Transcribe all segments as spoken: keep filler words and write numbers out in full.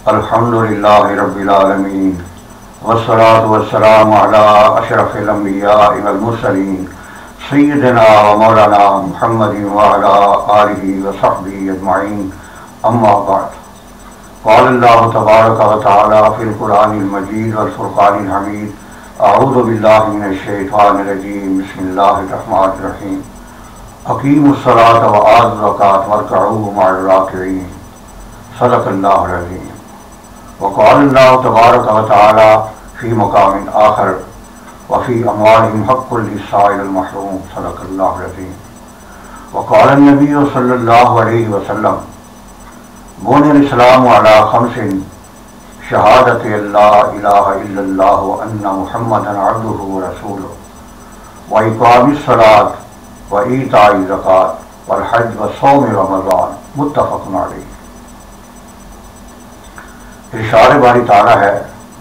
الحمدللہ رب العالمین والصلاة والسلام علی اشرف الانبیاء والمرسلین سیدنا و مولانا محمد وعلی آلہ وصحبہ اجمعین، اما بعد۔ قال اللہ تبارک و تعالی فی القرآن المجید والفرقان الحمید، اعوذ باللہ من الشیطان الرجیم، بسم اللہ الرحمن الرحیم۔ اقیموا الصلاة وآتوا الزکاة وارکعوا مع الراکعین، صدق اللہ العظیم۔ وقال اللہ تبارک و تعالی فی مقام آخر وفی اموالہم حق للسائل المحروم، صدق اللہ العظیم۔ وقال النبی صلی اللہ علیہ وسلم بنی الاسلام علی خمس، شہادت اللہ الہ الا اللہ وان محمدا عبدہ ورسولہ، واقام الصلاۃ وایتاء الزکاۃ والحج وصوم رمضان، متفق علیہ۔ ارشاد باری تعالیٰ ہے،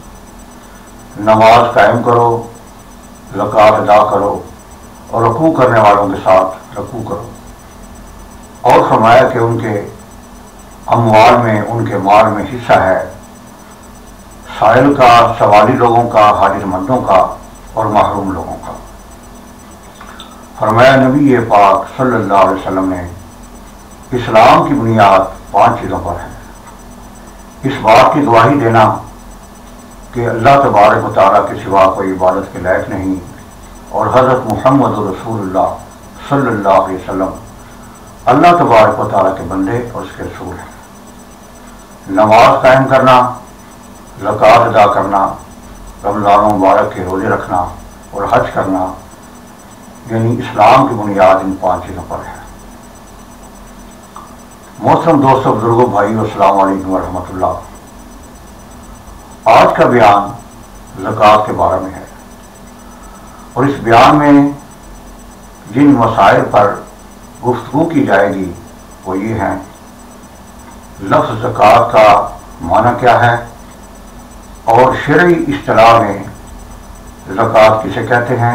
نماز قائم کرو، زکوٰۃ ادا کرو اور رکوع کرنے والوں کے ساتھ رکوع کرو، اور فرمایا کہ ان کے اموال میں، ان کے مال میں حصہ ہے سائل کا، سوالی لوگوں کا، حاجت مندوں کا اور محروم لوگوں کا۔ فرمایا نبی پاک صلی اللہ علیہ وسلم نے اسلام کی بنیاد پانچ چیزوں پر ہے۔ اس بات کی گواہی دینا کہ اللہ تبارک و تعالیٰ کے سوا کوئی عبادت کے لائق نہیں، اور حضرت محمد رسول اللہ صلی اللہ علیہ وسلم اللہ تبارک و تعالیٰ کے بندے اور اس کے رسول ہیں۔ نماز قائم کرنا، زکوٰۃ ادا کرنا، رمضان مبارک کے روزے رکھنا اور حج کرنا، یعنی اسلام کی بنیاد ان پانچ چیزوں پر ہے۔ محترم دوستوں، بزرگوں، بھائیو، السلام علیکم ورحمۃ اللہ۔ آج کا بیان زکوٰۃ کے بارے میں ہے، اور اس بیان میں جن مسائل پر گفتگو کی جائے گی وہ یہ ہیں: لفظ زکوٰۃ کا معنی کیا ہے، اور شرعی اصطلاح میں زکوٰۃ کسے کہتے ہیں،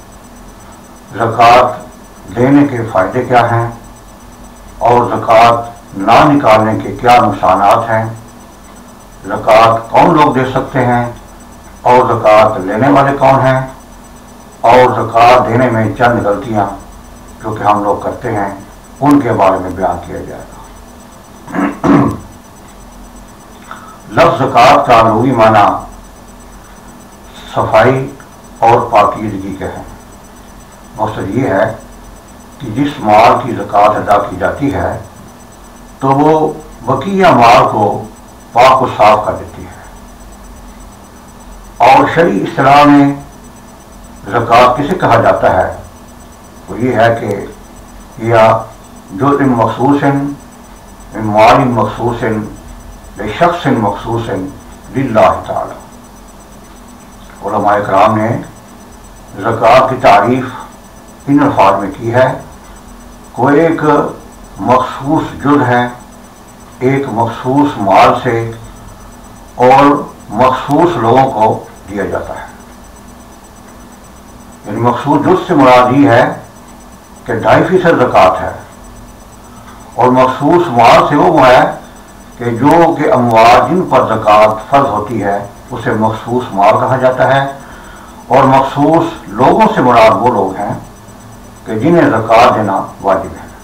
زکوٰۃ دینے کے فائدے کیا ہیں، اور زکوٰۃ نہ نکالنے کے کیا نقصانات ہیں، زکوٰۃ کون لوگ دے سکتے ہیں، اور زکوٰۃ لینے والے کون ہیں، اور زکوٰۃ دینے میں چند غلطیاں جو کہ ہم لوگ کرتے ہیں ان کے بارے میں بیان کیا جائے گا۔ لفظ زکوٰۃ کا لغوی معنی صفائی اور پاکیزگی کے ہے۔ مقصد یہ ہے کہ جس مال کی زکوٰۃ ادا کی جاتی ہے تو وہ بقیہ مال کو پاک و صاف کر دیتی ہے، اور شرعی اصطلاح میں زکوٰۃ کسے کہا جاتا ہے، وہ یہ ہے کہ یا جو ان مخصوص من مال مخصوص لشخص مخصوص للہ تعالی۔ علماء کرام نے زکوٰۃ کی تعریف ان الفاظ میں کی ہے، کوئی ایک مخصوص جز ہے، ایک مخصوص مال سے اور مخصوص لوگوں کو دیا جاتا ہے۔ یعنی مخصوص جز سے مراد یہ ہے کہ ڈھائی فیصد زکوٰۃ ہے، اور مخصوص مال سے وہ ہے کہ جو کہ اموال جن پر زکوٰۃ فرض ہوتی ہے اسے مخصوص مال کہا جاتا ہے، اور مخصوص لوگوں سے مراد وہ لوگ ہیں کہ جنہیں زکوٰۃ دینا واجب ہے۔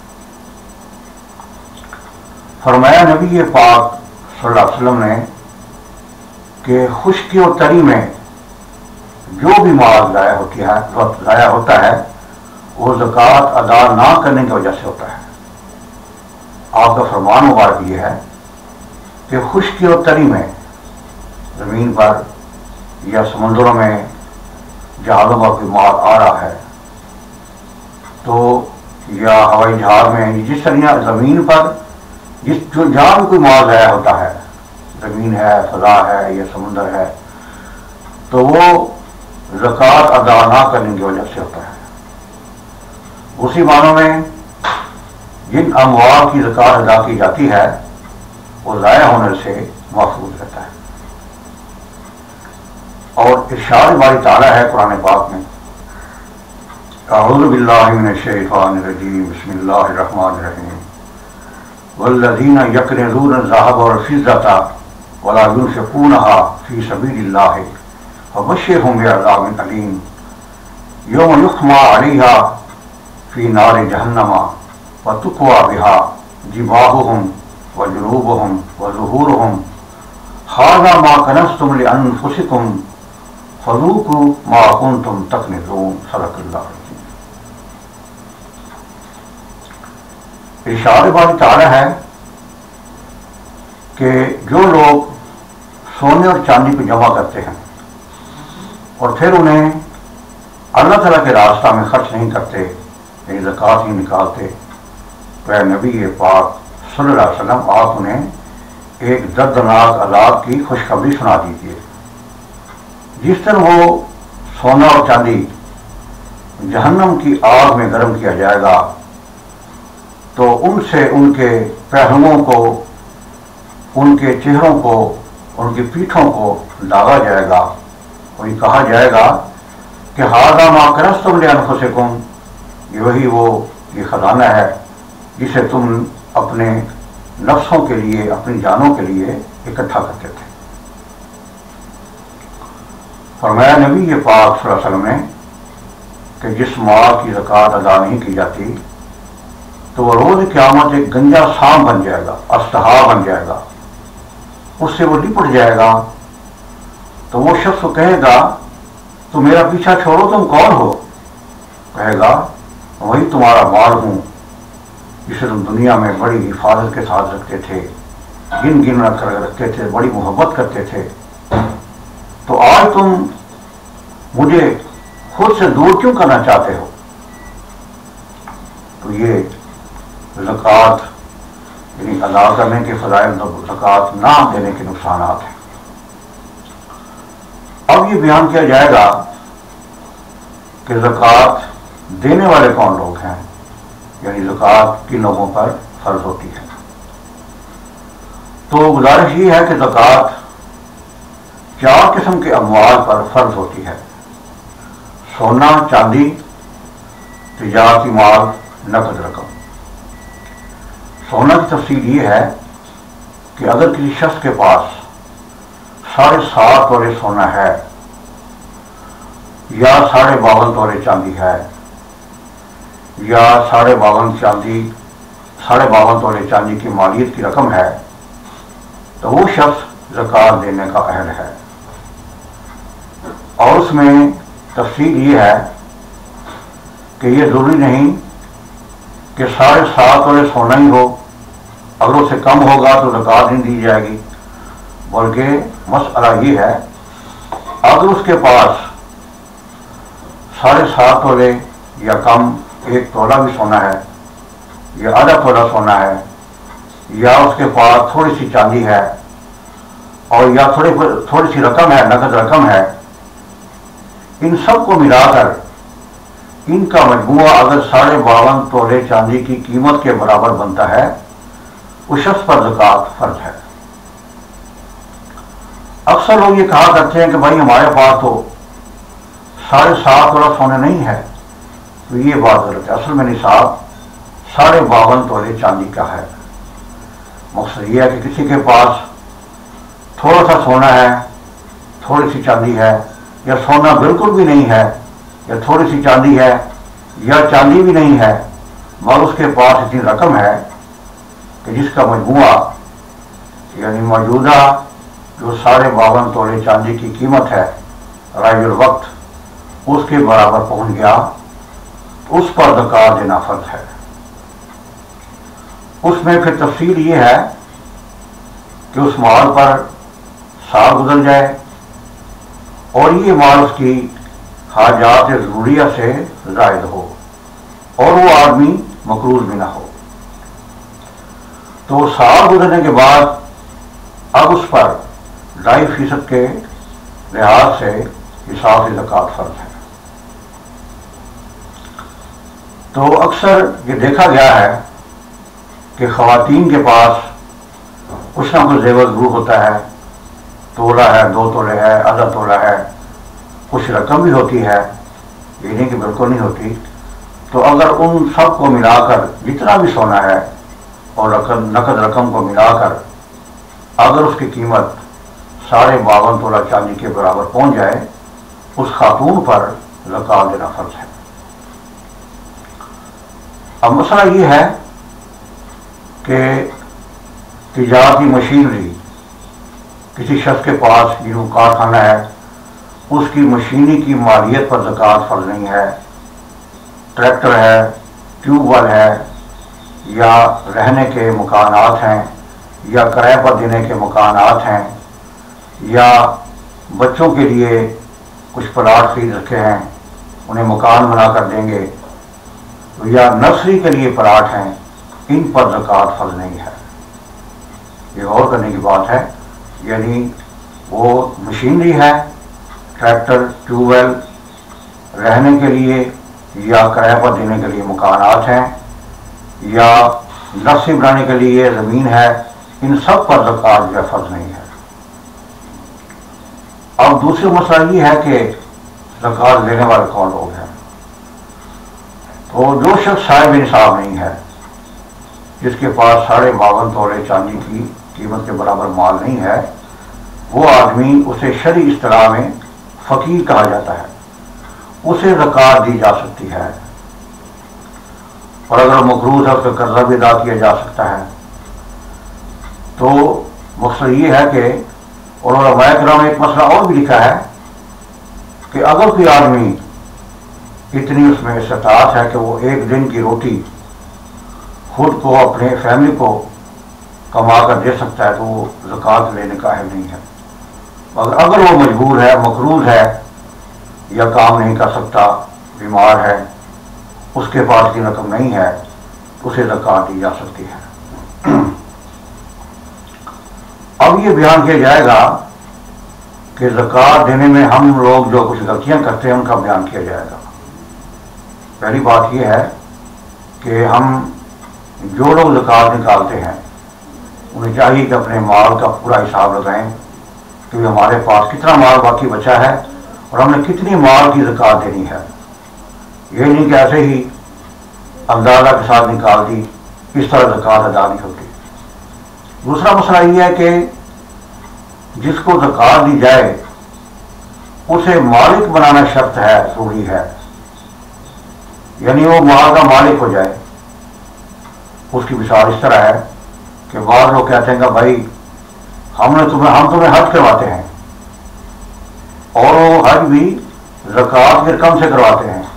فرمایا نبی پاک صلی اللہ علیہ وسلم نے کہ خشکی و تری میں جو بھی مال ضائع ہوتی ہے ضائع ہوتا ہے وہ زکوٰۃ ادا نہ کرنے کی وجہ سے ہوتا ہے۔ آپ کا فرمان مبارک یہ ہے کہ خشکی و تری میں، زمین پر یا سمندروں میں جہازوں پر کوئی مال آ رہا ہے تو، یا ہوائی جہاز میں، جس طرح زمین پر جس جو جہاں بھی کوئی مال ضائع ہوتا ہے، زمین ہے، فضا ہے یا سمندر ہے، تو وہ زکوٰۃ ادا نہ کرنے کی وجہ سے ہوتا ہے۔ اسی معنوں میں جن اموال کی زکوٰۃ ادا کی جاتی ہے وہ ضائع ہونے سے محفوظ رہتا ہے۔ اور ارشاد باری تعالیٰ ہے قرآن پاک میں، اعوذ باللہ من الشیطان الرجیم، بسم اللہ الرحمن الرحیم، والذین یکنزون الذہب والفضة ولا ينفقونها في سبيل الله فبشرهم بعذاب أليم يوم يحمى عليها في نار جهنم وتقوى بها جباههم وجنوبهم وظهورهم هذا ما كنزتم لأنفسكم فذوقوا ما كنتم تكنزون صدق اللہ العظیم۔ ارشاد باری تعالی ہے کہ جو لوگ سونے اور چاندی کو جمع کرتے ہیں اور پھر انہیں اللہ تعالیٰ کے راستہ میں خرچ نہیں کرتے، یعنی زکوٰۃ نہیں نکالتے، تو اے نبی پاک صلی اللہ علیہ وسلم آپ انہیں ایک دردناک عذاب کی خوشخبری سنا دیجیے۔ جس طرح وہ سونا اور چاندی جہنم کی آگ میں گرم کیا جائے گا تو ان سے ان کے پہلوؤں کو، ان کے چہروں کو، ان کی پیٹھوں کو داغا جائے گا اور یہ کہا جائے گا کہ ھذا ما کنزتم لانفسکم، یہ وہی وہ یہ خزانہ ہے جسے تم اپنے نفسوں کے لیے، اپنی جانوں کے لیے اکٹھا کرتے تھے۔ فرمایا نبی یہ پاک صلی اللہ علیہ وسلم نے کہ جس مال کی زکوٰۃ ادا نہیں کی جاتی تو وہ روز قیامت ایک گنجا سام بن جائے گا، استحا بن جائے گا، اس سے وہ لپٹ جائے گا۔ تو وہ شخص کو کہے گا تو میرا پیچھا چھوڑو، تم کون ہو؟ کہے گا وہی تمہارا مال ہوں جسے تم دنیا میں بڑی حفاظت کے ساتھ رکھتے تھے، گن گن رکھ کر رکھتے تھے، بڑی محبت کرتے تھے، تو آج تم مجھے خود سے دور کیوں کرنا چاہتے ہو؟ تو یہ زکوٰۃ یعنی ادا کرنے کے فضائل، زکوٰۃ نہ دینے کے نقصانات ہیں۔ اب یہ بیان کیا جائے گا کہ زکوٰۃ دینے والے کون لوگ ہیں، یعنی زکوٰۃ کن لوگوں پر فرض ہوتی ہے۔ تو گزارش یہ ہے کہ زکوٰۃ چار قسم کے اموال پر فرض ہوتی ہے: سونا، چاندی، تجارتی مال، نقد رقم۔ سونا کی تفصیل یہ ہے کہ اگر کسی شخص کے پاس ساڑھے سات تولے سونا ہے یا ساڑھے باون تولے چاندی ہے یا ساڑھے باون چاندی ساڑھے باون تولے چاندی کی مالیت کی رقم ہے تو وہ شخص زکوٰۃ دینے کا اہل ہے۔ اور اس میں تفصیل یہ ہے کہ یہ ضروری نہیں کہ ساڑھے سات تولے سونا ہی ہو، اگر اس سے کم ہوگا تو زکوٰۃ نہیں دی جائے گی، بلکہ مسئلہ یہ ہے اگر اس کے پاس ساڑھے سات تولے یا کم ایک تولہ بھی سونا ہے یا آدھا تولہ سونا ہے یا اس کے پاس تھوڑی سی چاندی ہے اور یا تھوڑی تھوڑی سی رقم ہے، نقد رقم ہے، ان سب کو ملا کر ان کا مجموعہ اگر ساڑھے باون تولے چاندی کی قیمت کے برابر بنتا ہے اس شخص پر زکوٰۃ فرض ہے۔ اکثر لوگ یہ کہا کرتے ہیں کہ بھائی ہمارے پاس تو ساڑھے سات تولہ سونے نہیں ہے، تو یہ بات غلط ہے۔ اصل میں نصاب ساڑھے باون تولے چاندی کا ہے۔ مقصد یہ ہے کہ کسی کے پاس تھوڑا سا سونا ہے، تھوڑی سی چاندی ہے، یا سونا بالکل بھی نہیں ہے، یا تھوڑی سی چاندی ہے، یا چاندی بھی نہیں ہے، مگر اس کے پاس اتنی رقم ہے کہ جس کا مجموعہ یعنی موجودہ جو ساڑھے باون تولے چاندی کی قیمت ہے رائج الوقت اس کے برابر پہنچ گیا، اس پر زکوٰۃ دینا فرض ہے۔ اس میں پھر تفصیل یہ ہے کہ اس مال پر سال گزر جائے اور یہ مال اس کی حاجات ضروریہ سے زائد ہو اور وہ آدمی مقروض بھی نہ ہو، تو سال گزرنے کے بعد اب اس پر ڈھائی فیصد کے لحاظ سے حساب سے زکوٰۃ فرض ہے۔ تو اکثر یہ دیکھا گیا ہے کہ خواتین کے پاس کچھ نہ کچھ زیور ضرور ہوتا ہے، تولہ ہے، دو تولے ہے، آدھا تولہ ہے، کچھ رقم بھی ہوتی ہے، یہ نہیں کہ بالکل نہیں ہوتی۔ تو اگر ان سب کو ملا کر جتنا بھی سونا ہے اور رقم نقد رقم کو ملا کر اگر اس کی قیمت ساڑھے باون تولہ چاندی کے برابر پہنچ جائے اس خاتون پر زکوٰۃ دینا فرض ہے۔ اب مسئلہ یہ ہے کہ تجارتی مشینری کسی شخص کے پاس جنہوں کارخانہ ہے اس کی مشینری کی مالیت پر زکوٰۃ فرض نہیں ہے، ٹریکٹر ہے، ٹیوب ویل ہے، یا رہنے کے مکانات ہیں، یا کرائے پر دینے کے مکانات ہیں، یا بچوں کے لیے کچھ پلاٹ خرید رکھے ہیں انہیں مکان بنا کر دیں گے، یا نرسری کے لیے پلاٹ ہیں، ان پر زکوٰۃ فرض نہیں ہے۔ یہ غور کرنے کی بات ہے، یعنی وہ مشینری ہے، ٹریکٹر، ٹیوب ویل، رہنے کے لیے یا کرایہ پر دینے کے لیے مکانات ہیں، یا نرسری بنانے کے لیے زمین ہے، ان سب پر زکوٰۃ جو فرض نہیں ہے۔ اب دوسری مسئلہ یہ ہے کہ زکوٰۃ دینے والے کون لوگ ہیں؟ تو جو شخص صاحب نصاب نہیں ہے، جس کے پاس ساڑھے باون تولے چاندی کی قیمت کے برابر مال نہیں ہے، وہ آدمی، اسے شرعی اصطلاح میں فقیر کہا جاتا ہے، اسے زکوٰۃ دی جا سکتی ہے، اور اگر مقروض ہے اس کا قرضہ بھی ادا کیا جا سکتا ہے۔ تو مقصد یہ ہے کہ اور علماء کرام نے ایک مسئلہ اور بھی لکھا ہے کہ اگر کوئی آدمی اتنی اس میں استطاعت ہے کہ وہ ایک دن کی روٹی خود کو اپنے فیملی کو کما کر دے سکتا ہے تو وہ زکوٰۃ لینے کا اہل نہیں ہے، مگر اگر وہ مجبور ہے، مقروض ہے، یا کام نہیں کر سکتا، بیمار ہے، اس کے پاس کی رقم نہیں ہے، تو اسے زکوٰۃ دی جا سکتی ہے۔ اب یہ بیان کیا جائے گا کہ زکوٰۃ دینے میں ہم لوگ جو کچھ غلطیاں کرتے ہیں ان کا بیان کیا جائے گا۔ پہلی بات یہ ہے کہ ہم جو لوگ زکوٰۃ نکالتے ہیں انہیں چاہیے کہ اپنے مال کا پورا حساب لگائیں کہ ہمارے پاس کتنا مال باقی بچا ہے اور ہم نے کتنی مال کی زکوٰۃ دینی ہے۔ یہ نہیں کہ ایسے ہی اندازہ کے ساتھ نکال دی، اس طرح زکوٰۃ ادا نہیں ہوتی۔ دوسرا مسئلہ یہ ہے کہ جس کو زکوٰۃ دی جائے اسے مالک بنانا شرط ہے، ضروری ہے، یعنی وہ مال کا مالک ہو جائے۔ اس کی مثال اس طرح ہے کہ بعض لوگ کہتے ہیں کہ بھائی ہم نے تمہیں ہم تمہیں حج کرواتے ہیں، اور وہ حج بھی زکوٰۃ کی رقم سے کرواتے ہیں،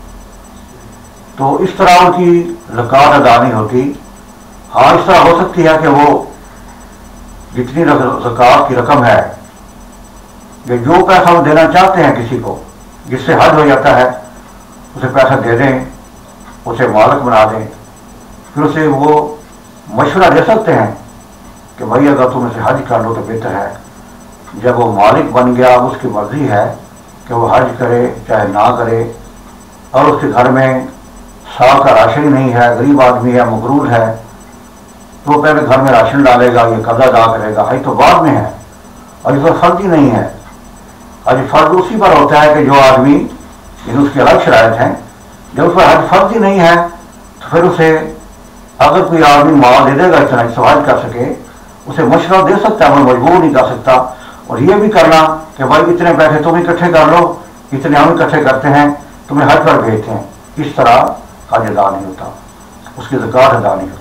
تو اس طرح ان کی زکوٰۃ ادا نہیں ہوتی۔ ہاں اس طرح ہو سکتی ہے کہ وہ جتنی زکوٰۃ کی رقم ہے، یا جو پیسہ وہ دینا چاہتے ہیں کسی کو جس سے حج ہو جاتا ہے، اسے پیسہ دے دیں، اسے مالک بنا دیں، پھر اسے وہ مشورہ دے سکتے ہیں کہ بھائی اگر تم اسے حج کر لو تو بہتر ہے۔ جب وہ مالک بن گیا، اس کی مرضی ہے کہ وہ حج کرے چاہے نہ کرے، اور اس کے گھر میں سال کا راشن نہیں ہے، غریب آدمی ہے، مقروض ہے، تو وہ پہلے گھر میں راشن ڈالے گا، یہ قرضہ ادا کرے گا۔ حج تو بعد میں ہے، اور اس پر فرض ہی نہیں ہے۔ حج فرض اسی پر ہوتا ہے کہ جو آدمی، یعنی اس کی الگ شرائط ہیں، جب اس پر حج فرض ہی نہیں ہے تو پھر اسے اگر کوئی آدمی مال دے دے گا اتنا حج کر سکے، اسے مشورہ دے سکتا ہے، وہ مجبور نہیں کر سکتا۔ اور یہ بھی کرنا کہ بھائی اتنے پیسے تم اکٹھے کر لو، اتنے ہم اکٹھے کرتے ہیں، تمہیں حج پر بھیجتے ہیں، اس طرح حج ادا نہیں ہوتا، اس کی زکوٰۃ ادا نہیں ہوتی۔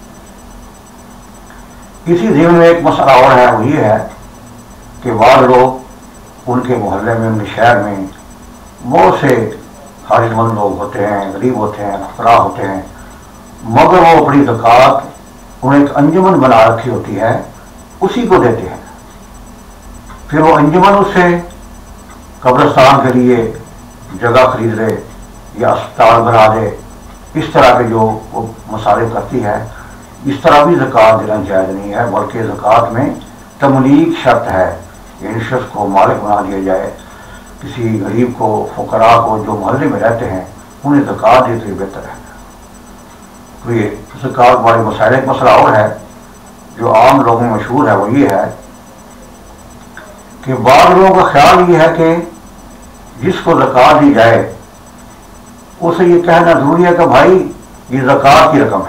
اسی ضمن میں ایک مسئلہ اور ہے، وہ یہ ہے کہ بعض لوگ ان کے محلے میں، ان کے شہر میں بہت سے حاجت مند لوگ ہوتے ہیں، غریب ہوتے ہیں، فقراء ہوتے ہیں، مگر وہ اپنی زکوٰۃ انہیں ایک انجمن بنا رکھی ہوتی ہے، اسی کو دیتے ہیں۔ پھر وہ انجمن اس سے قبرستان کے لیے جگہ خرید لے یا اسپتال بنا دے، اس طرح کے جو وہ مصارف کرتی ہے، اس طرح بھی زکوٰۃ دینا جائز نہیں ہے، بلکہ زکوٰۃ میں تملیک شرط ہے، یعنی شخص کو مالک بنا دیا جائے، کسی غریب کو، فقراء کو جو محلے میں رہتے ہیں انہیں زکوٰۃ دے تو یہ بہتر ہے۔ تو یہ زکوٰۃ والے مسائل ایک مسئلہ اور ہے جو عام لوگوں میں مشہور ہے، وہ یہ ہے کہ بعض لوگوں کا خیال یہ ہے کہ جس کو زکوٰۃ دی جائے اسے یہ کہنا ضروری ہے کہ بھائی یہ زکوٰۃ کی رقم ہے۔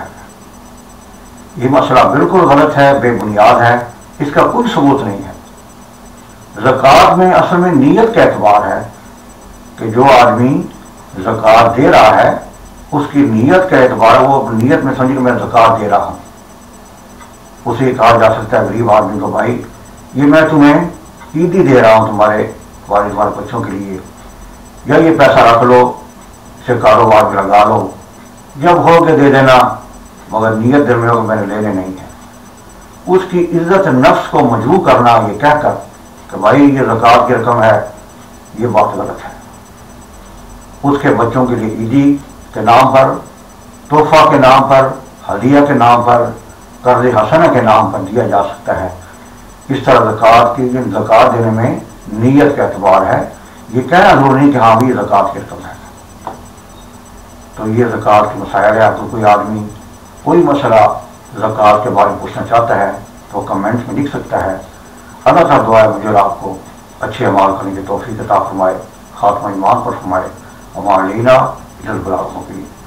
یہ مسئلہ بالکل غلط ہے، بے بنیاد ہے، اس کا کوئی ثبوت نہیں ہے۔ زکوٰۃ میں اصل میں نیت کا اعتبار ہے کہ جو آدمی زکوٰۃ دے رہا ہے اس کی نیت کا اعتبار ہے، وہ اپنی نیت میں سمجھے کہ میں زکوٰۃ دے رہا ہوں۔ اسے کہا جا سکتا ہے غریب آدمی کو، بھائی یہ میں تمہیں عیدی دے رہا ہوں تمہارے والد تمہارے بچوں کے لیے، یا یہ پیسہ رکھ لو، اسے کاروبار میں لگا لو، جب ہو کے دے دینا، مگر نیت دل میں ہو کہ میں نے لینے نہیں ہے۔ اس کی عزت نفس کو مجروح کرنا یہ کہہ کر کہ بھائی یہ زکوٰۃ کی رقم ہے، یہ بات غلط ہے۔ اس کے بچوں کے لیے عیدی کے نام پر، تحفہ کے نام پر، ہدیہ کے نام پر، قرض حسنہ کے نام پر دیا جا سکتا ہے۔ اس طرح زکوٰۃ کی زکوٰۃ دینے میں نیت کا اعتبار ہے، یہ کہنا ضروری نہیں کہ ہاں بھی زکوٰۃ کی رقم ہے۔ تو یہ زکوٰۃ کے مسائل ہے۔ آپ کو کوئی آدمی کوئی مسئلہ زکوٰۃ کے بارے میں پوچھنا چاہتا ہے تو وہ کمنٹس میں لکھ سکتا ہے۔ اللہ تعالیٰ دعا ہے مجھے اور آپ کو اچھے اعمال کرنے کی توفیق عطا فرمائے، خاتمہ ایمان پر فرمائے، وما علینا الا البلاغ المبین۔